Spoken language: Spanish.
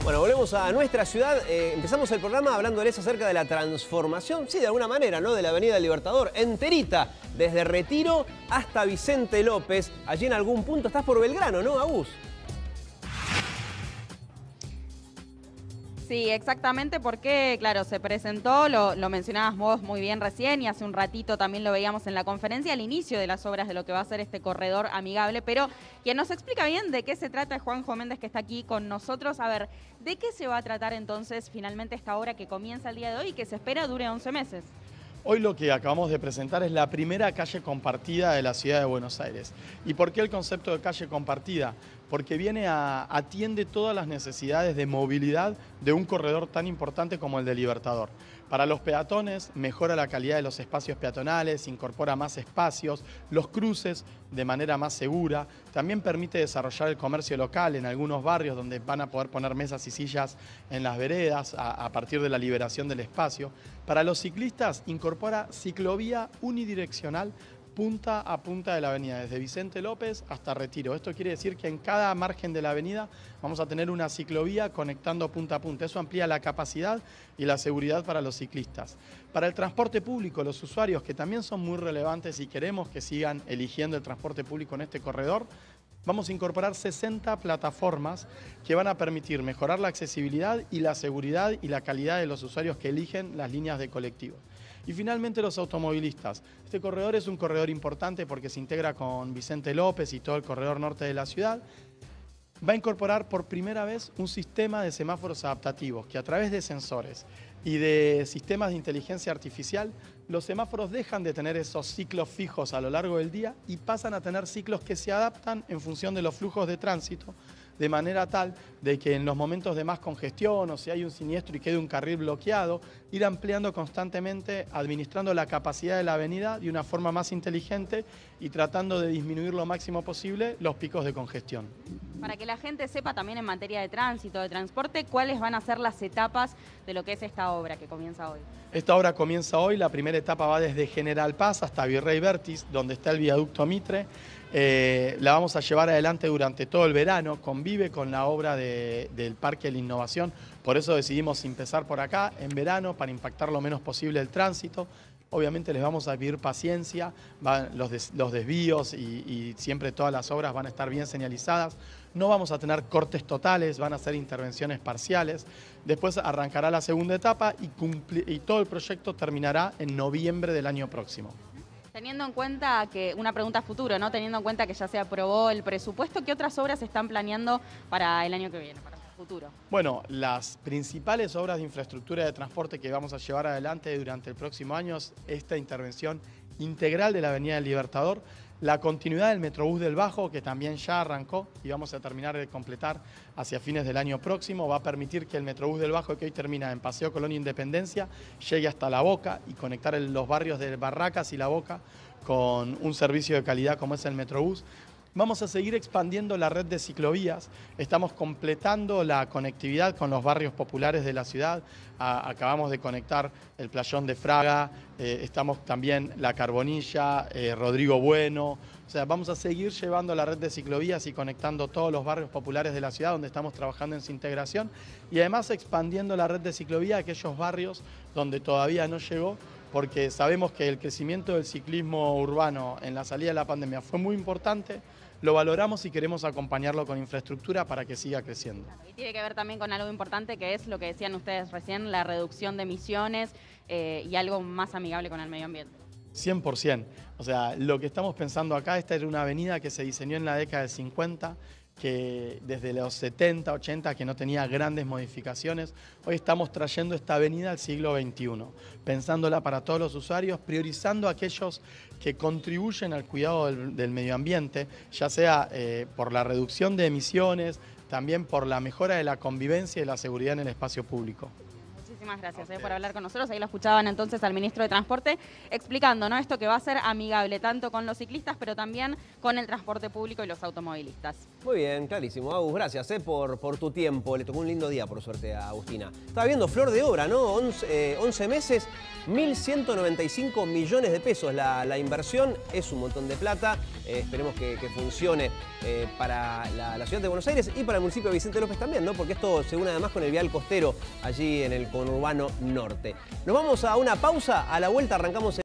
Bueno, volvemos a nuestra ciudad. Empezamos el programa hablándoles acerca de la transformación, sí, de alguna manera, ¿no? De la Avenida del Libertador, enterita, desde Retiro hasta Vicente López. Allí en algún punto estás por Belgrano, ¿no, Agus? Sí, exactamente, porque, claro, se presentó, lo mencionabas vos muy bien recién y hace un ratito también lo veíamos en la conferencia, al inicio de las obras de lo que va a ser este corredor amigable, pero quien nos explica bien de qué se trata es Juanjo Méndez, que está aquí con nosotros. A ver, ¿de qué se va a tratar entonces finalmente esta obra que comienza el día de hoy y que se espera dure 11 meses? Hoy lo que acabamos de presentar es la primera calle compartida de la ciudad de Buenos Aires. ¿Y por qué el concepto de calle compartida? Porque atiende todas las necesidades de movilidad de un corredor tan importante como el de Libertador. Para los peatones mejora la calidad de los espacios peatonales, incorpora más espacios, los cruces de manera más segura, también permite desarrollar el comercio local en algunos barrios donde van a poder poner mesas y sillas en las veredas a partir de la liberación del espacio. Para los ciclistas incorpora ciclovía unidireccional punta a punta de la avenida, desde Vicente López hasta Retiro. Esto quiere decir que en cada margen de la avenida vamos a tener una ciclovía conectando punta a punta. Eso amplía la capacidad y la seguridad para los ciclistas. Para el transporte público, los usuarios, que también son muy relevantes y queremos que sigan eligiendo el transporte público en este corredor, vamos a incorporar 60 plataformas que van a permitir mejorar la accesibilidad y la seguridad y la calidad de los usuarios que eligen las líneas de colectivo. Y finalmente los automovilistas. Este corredor es un corredor importante porque se integra con Vicente López y todo el corredor norte de la ciudad. Va a incorporar por primera vez un sistema de semáforos adaptativos que a través de sensores y de sistemas de inteligencia artificial, los semáforos dejan de tener esos ciclos fijos a lo largo del día y pasan a tener ciclos que se adaptan en función de los flujos de tránsito, de manera tal de que en los momentos de más congestión o si hay un siniestro y quede un carril bloqueado, ir ampliando constantemente, administrando la capacidad de la avenida de una forma más inteligente y tratando de disminuir lo máximo posible los picos de congestión. Para que la gente sepa también en materia de tránsito, de transporte, cuáles van a ser las etapas de lo que es esta obra que comienza hoy. Esta obra comienza hoy, la primera etapa va desde General Paz hasta Virrey Vértiz, donde está el viaducto Mitre. La vamos a llevar adelante durante todo el verano, convive con la obra del Parque de la Innovación, por eso decidimos empezar por acá en verano para impactar lo menos posible el tránsito. Obviamente les vamos a pedir paciencia, los desvíos y siempre todas las obras van a estar bien señalizadas. No vamos a tener cortes totales, van a ser intervenciones parciales. Después arrancará la segunda etapa y todo el proyecto terminará en noviembre del año próximo. Teniendo en cuenta que, una pregunta a futuro, ¿no? Teniendo en cuenta que ya se aprobó el presupuesto, ¿qué otras obras se están planeando para el año que viene, para el futuro? Bueno, las principales obras de infraestructura de transporte que vamos a llevar adelante durante el próximo año es esta intervención integral de la Avenida del Libertador, la continuidad del Metrobús del Bajo, que también ya arrancó y vamos a terminar de completar hacia fines del año próximo, va a permitir que el Metrobús del Bajo, que hoy termina en Paseo Colón e Independencia, llegue hasta La Boca y conectar los barrios de Barracas y La Boca con un servicio de calidad como es el Metrobús. Vamos a seguir expandiendo la red de ciclovías, estamos completando la conectividad con los barrios populares de la ciudad, acabamos de conectar el Playón de Fraga, estamos también La Carbonilla, Rodrigo Bueno, o sea, vamos a seguir llevando la red de ciclovías y conectando todos los barrios populares de la ciudad donde estamos trabajando en su integración y además expandiendo la red de ciclovías a aquellos barrios donde todavía no llegó, porque sabemos que el crecimiento del ciclismo urbano en la salida de la pandemia fue muy importante, lo valoramos y queremos acompañarlo con infraestructura para que siga creciendo. Y tiene que ver también con algo importante que es lo que decían ustedes recién, la reducción de emisiones y algo más amigable con el medio ambiente. 100%. O sea, lo que estamos pensando acá, esta era una avenida que se diseñó en la década del 50, que desde los 70, 80, que no tenía grandes modificaciones. Hoy estamos trayendo esta avenida al siglo XXI, pensándola para todos los usuarios, priorizando a aquellos que contribuyen al cuidado del medio ambiente, ya sea por la reducción de emisiones, también por la mejora de la convivencia y la seguridad en el espacio público. Muchísimas Muchísimas gracias por hablar con nosotros. Ahí lo escuchaban entonces al ministro de Transporte explicando, ¿no?, esto que va a ser amigable tanto con los ciclistas, pero también con el transporte público y los automovilistas. Muy bien, clarísimo. Agus, gracias por tu tiempo. Le tocó un lindo día, por suerte, a Agustina. Estaba viendo flor de obra, ¿no? 11 meses, 1.195 millones de pesos la inversión. Es un montón de plata. Esperemos que funcione para la ciudad de Buenos Aires y para el municipio de Vicente López también, ¿no? Porque esto se une además con el vial costero allí en el conurbano norte. Nos vamos a una pausa. A la vuelta arrancamos